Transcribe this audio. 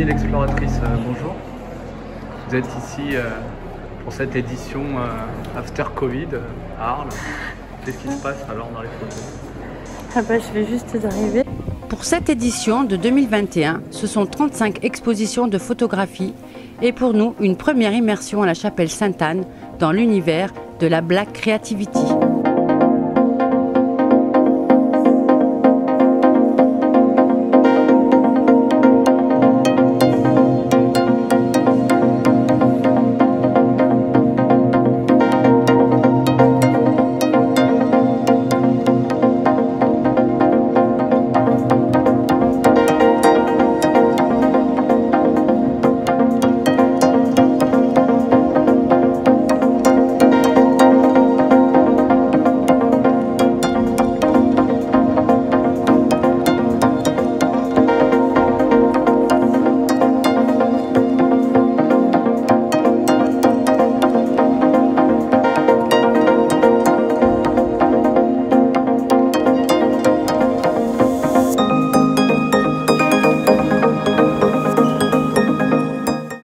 l'exploratrice, bonjour. Vous êtes ici pour cette édition After Covid à Arles. Qu'est-ce qui se passe alors dans les photos? Je vais juste d'arriver. Pour cette édition de 2021, ce sont 35 expositions de photographie et pour nous, une première immersion à la chapelle Sainte-Anne dans l'univers de la Black Creativity.